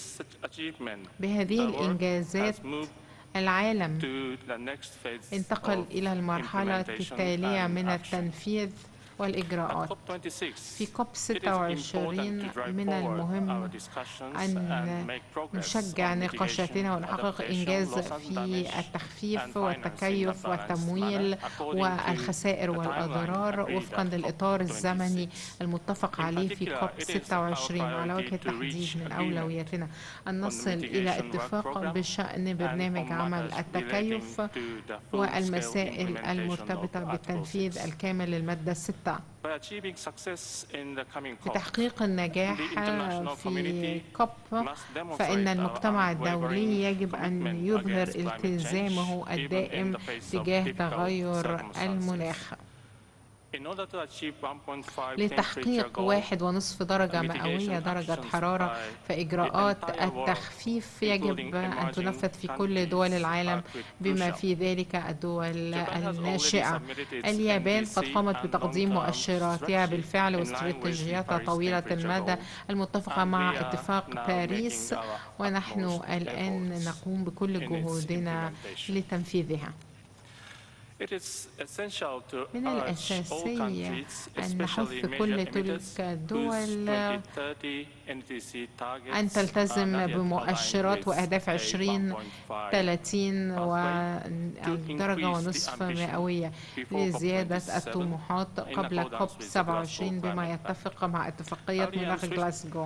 بهذه الإنجازات العالم انتقل إلى المرحلة التالية من التنفيذ والإجراءات. في كوب ستة وعشرين من المهم أن نشجع نقاشاتنا ونحقق إنجاز في التخفيف والتكيف والتمويل والخسائر والأضرار وفقا للإطار الزمني المتفق عليه في كوب ستة وعشرين. على وجه التحديد من أولوياتنا أن نصل إلى اتفاق بشأن برنامج عمل التكيف والمسائل المرتبطة بالتنفيذ الكامل للمادة الستة. لتحقيق النجاح في كوب فإن المجتمع الدولي يجب أن يظهر التزامه الدائم تجاه تغير المناخ. لتحقيق واحد ونصف درجة مئوية درجة حرارة، فإجراءات التخفيف يجب أن تنفذ في كل دول العالم بما في ذلك الدول الناشئة. اليابان قد قامت بتقديم مؤشراتها بالفعل واستراتيجياتها طويلة المدى المتفقة مع اتفاق باريس، ونحن الآن نقوم بكل جهودنا لتنفيذها. من الأساسي أن نحث كل تلك الدول أن تلتزم بمؤشرات وأهداف عشرين ثلاثين ودرجة ونصف مئوية لزيادة الطموحات قبل كوب سبعة وعشرين بما يتفق مع اتفاقية مناخ غلاسكو.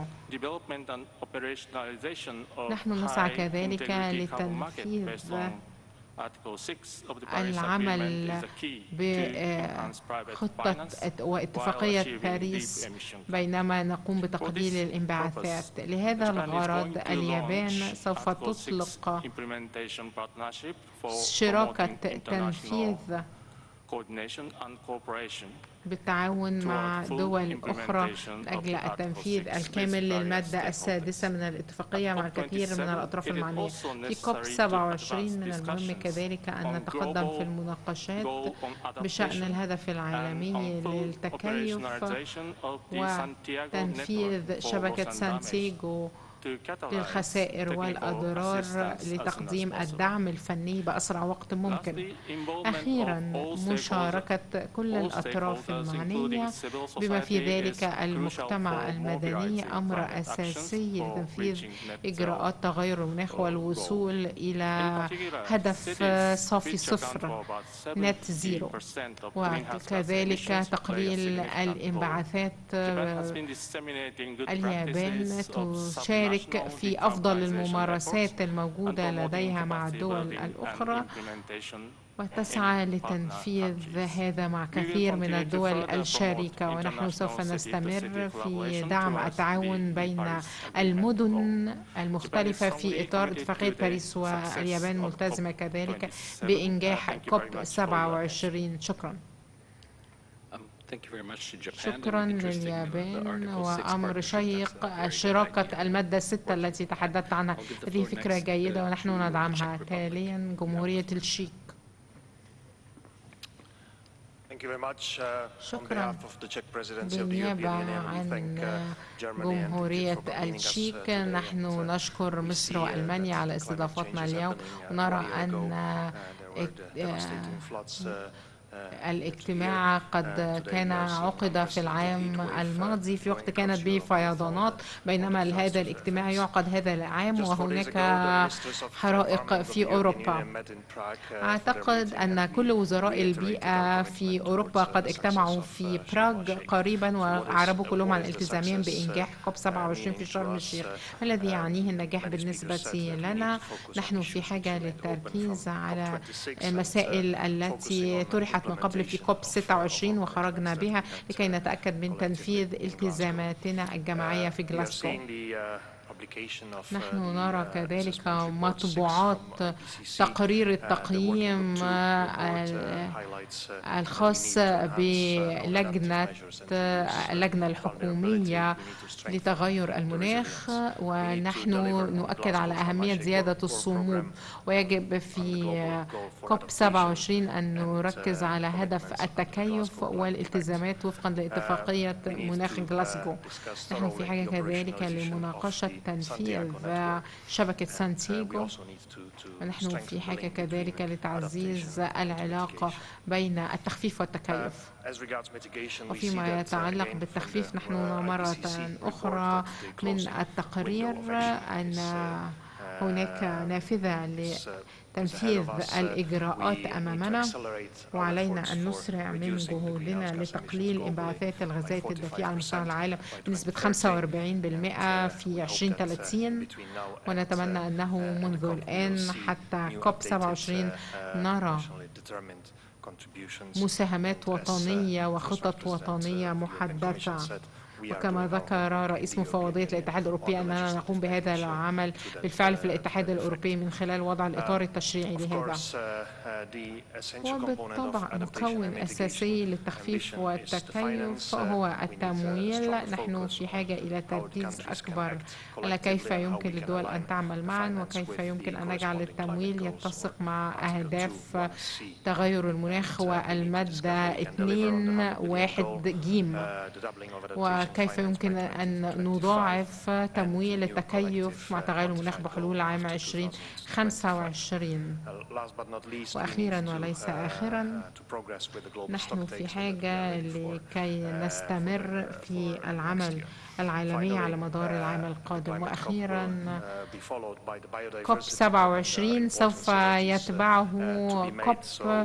نحن نسعى كذلك لتنفيذ العمل بخطة واتفاقية باريس بينما نقوم بتقليل الانبعاثات. لهذا الغرض اليابان سوف تطلق شراكة تنفيذ بالتعاون مع دول أخرى من أجل التنفيذ الكامل للمادة السادسة من الاتفاقية مع كثير من الأطراف المعنية. في كوب سبعة وعشرين من المهم كذلك أن نتقدم في المناقشات بشأن الهدف العالمي للتكيف وتنفيذ شبكة سانتياغو للخسائر والأضرار لتقديم الدعم الفني بأسرع وقت ممكن. أخيرا، مشاركة كل الأطراف المعنية بما في ذلك المجتمع المدني أمر أساسي لتنفيذ إجراءات تغير المناخ والوصول إلى هدف صافي صفر نت زيرو، وكذلك تقليل الانبعاثات. اليابان تشارك في أفضل الممارسات الموجودة لديها مع الدول الأخرى وتسعى لتنفيذ هذا مع كثير من الدول الشريكة، ونحن سوف نستمر في دعم التعاون بين المدن المختلفة في إطار اتفاقية باريس، واليابان ملتزمة كذلك بإنجاح كوب سبعة وعشرين. شكرا. شكرا لليابان، وأمر شيق شراكة المادة الستة التي تحدثت عنها، هذه فكرة جيدة ونحن ندعمها. تاليا جمهورية التشيك. شكرا. بالنيابة عن جمهورية التشيك نحن نشكر مصر وألمانيا على استضافتنا اليوم، ونرى أن الاجتماع قد كان عقد في العام الماضي في وقت كانت به فيضانات، بينما هذا الاجتماع يعقد هذا العام وهناك حرائق في أوروبا. أعتقد أن كل وزراء البيئة في أوروبا قد اجتمعوا في براغ قريبا وأعربوا كلهم عن التزامهم بإنجاح كوب سبعة وعشرين في شرم الشيخ. ما الذي يعنيه النجاح بالنسبة لنا؟ نحن في حاجة للتركيز على المسائل التي طرحت من قبل في كوب ستة وعشرين وخرجنا بها لكي نتأكد من تنفيذ التزاماتنا الجماعية في غلاسكو. نحن نرى كذلك مطبوعات تقرير التقييم الخاص بلجنة اللجنة الحكومية لتغير المناخ، ونحن نؤكد على أهمية زيادة الصمود، ويجب في كوب سبعة وعشرين أن نركز على هدف التكيف والالتزامات وفقا لاتفاقية مناخ غلاسكو. نحن في حاجة كذلك لمناقشة تنفيذ شبكة سانتياغو. ونحن في حاجة كذلك لتعزيز العلاقة بين التخفيف والتكيف. وفيما يتعلق بالتخفيف، نحن مرة أخرى من التقرير أن هناك نافذة لتنفيذ الإجراءات أمامنا، وعلينا أن نسرع من جهودنا لتقليل انبعاثات الغازات الدفيئة على مستوى العالم بنسبة خمسة وأربعين بالمئة في ألفين وثلاثين. ونتمنى أنه منذ الآن حتى كوب سبعة وعشرين نرى مساهمات وطنية وخطط وطنية محددة. وكما ذكر رئيس مفوضية الاتحاد الأوروبي أننا نقوم بهذا العمل بالفعل في الاتحاد الأوروبي من خلال وضع الإطار التشريعي لهذا. وبالطبع مكون أساسي للتخفيف والتكيف هو التمويل. نحن في حاجة إلى تركيز أكبر على كيف يمكن للدول أن تعمل معا، وكيف يمكن أن نجعل التمويل يتسق مع أهداف تغير المناخ والمادة اثنين واحد جيم، وكيف يمكن أن نضاعف تمويل التكيف مع تغير المناخ بحلول عام ألفين وخمسة وعشرين. وأخيرا وليس آخرا، نحن في حاجة لكي نستمر في العمل العالمي على مدار العام القادم. وأخيرا، كوب سبعة وعشرين سوف يتبعه كوب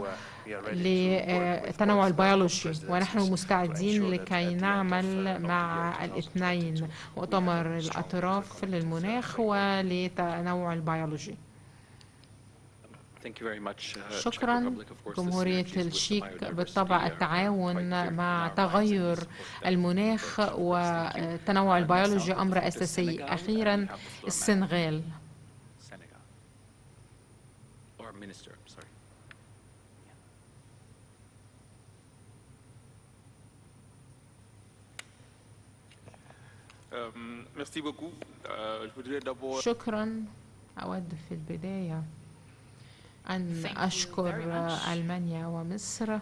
للتنوع البيولوجي، ونحن مستعدين لكي نعمل مع الاثنين، مؤتمر الأطراف للمناخ وللتنوع البيولوجي. شكرا. جمهورية التشيك بالطبع التعاون مع تغير المناخ والتنوع البيولوجي أمر أساسي. أخيرا، السنغال. شكرا. أود في البداية أن أشكر ألمانيا ومصر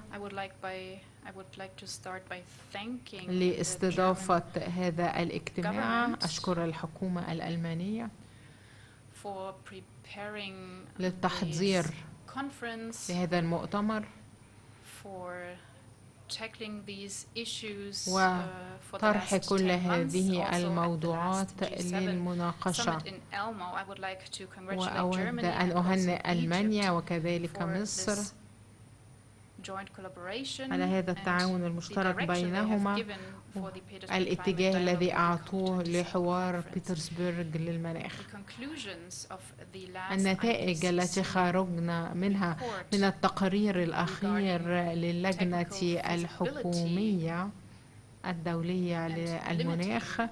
لاستضافة هذا الاجتماع. أشكر الحكومة الألمانية للتحضير لهذا المؤتمر وطرح كل هذه الموضوعات للمناقشة. وأود أن أهنئ ألمانيا وكذلك مصر على هذا التعاون المشترك بينهما، الاتجاه الذي أعطوه لحوار بيترسبرغ للمناخ. النتائج التي خرجنا منها من التقرير الأخير للجنة الحكومية الدولية للمناخ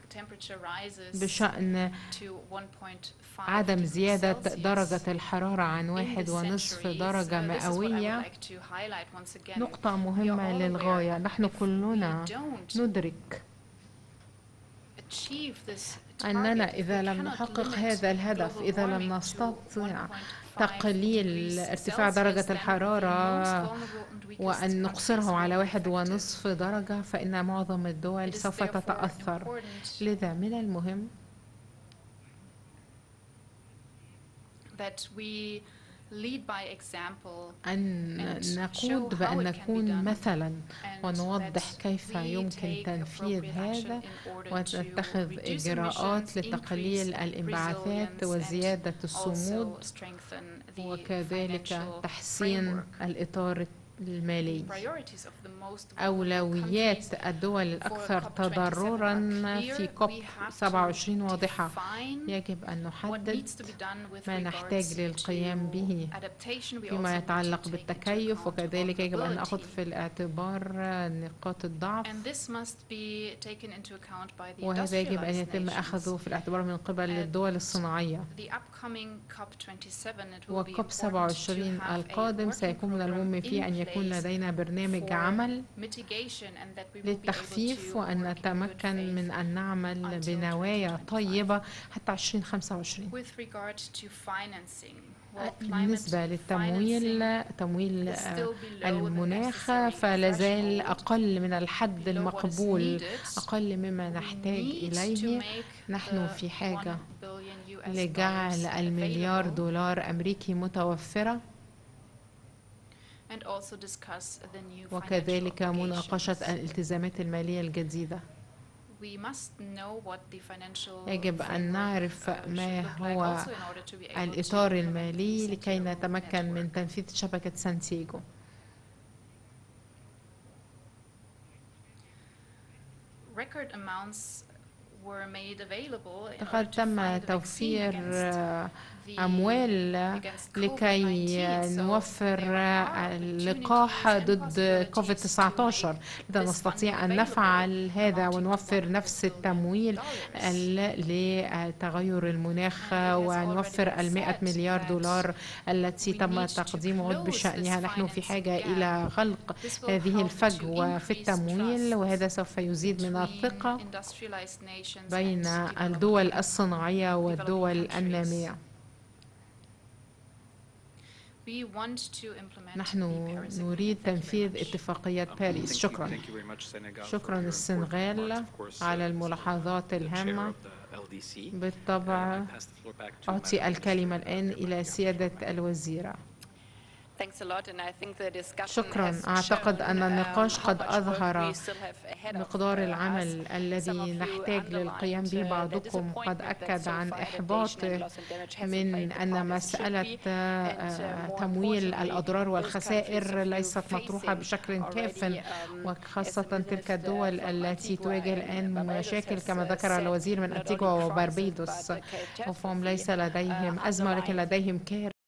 بشأن عدم زيادة درجة الحرارة عن واحد ونصف درجة مئوية نقطة مهمة للغاية. نحن كلنا ندرك أننا إذا لم نحقق هذا الهدف، إذا لم نستطع تقليل ارتفاع درجة الحرارة وأن نقصره على واحد ونصف درجة، فإن معظم الدول سوف تتأثر. لذا من المهم أن نقود بأن نكون مثلا ونوضح كيف يمكن تنفيذ هذا، ونتخذ إجراءات لتقليل الانبعاثات وزيادة الصمود، وكذلك تحسين الإطار المالي. أولويات الدول الأكثر تضرراً في كوب سبعة وعشرين واضحة. يجب أن نحدد ما نحتاج للقيام به فيما يتعلق بالتكيف، وكذلك يجب أن نأخذ في الاعتبار نقاط الضعف، وهذا يجب أن يتم أخذه في الاعتبار من قبل الدول الصناعية. وكوب سبعة وعشرين القادم سيكون من المهم فيه أن يكون لدينا برنامج عمل للتخفيف، وأن نتمكن من أن نعمل بنوايا طيبة حتى ألفين وخمسة وعشرين. بالنسبة للتمويل تمويل المناخ فلازال أقل من الحد المقبول، أقل مما نحتاج إليه. نحن في حاجة لجعل المليار دولار أمريكي متوفرة، وكذلك مناقشة الالتزامات المالية الجديدة. يجب أن نعرف ما هو الإطار المالي لكي نتمكن من تنفيذ شبكة سانتياغو. لقد تم توفير أموال لكي نوفر اللقاح ضد كوفيد تسعة عشر، إذا نستطيع أن نفعل هذا ونوفر نفس التمويل لتغير المناخ ونوفر المئة مليار دولار التي تم تقديم عود بشأنها. نحن في حاجة إلى غلق هذه الفجوة في التمويل، وهذا سوف يزيد من الثقة بين الدول الصناعية والدول النامية. نحن نريد تنفيذ اتفاقية باريس. شكرا. شكرا السنغال على الملاحظات الهامة. بالطبع أعطي الكلمة الآن إلى سيادة الوزيرة. شكرا. أعتقد أن النقاش قد أظهر مقدار العمل الذي نحتاج للقيام به. بعضكم قد أكد عن إحباطه من أن مسألة تمويل الأضرار والخسائر ليست مطروحة بشكل كاف، وخاصة تلك الدول التي تواجه الآن مشاكل كما ذكر الوزير من أنتيغوا وباربيدوس، وهم ليس لديهم أزمة ولكن لديهم كارثة.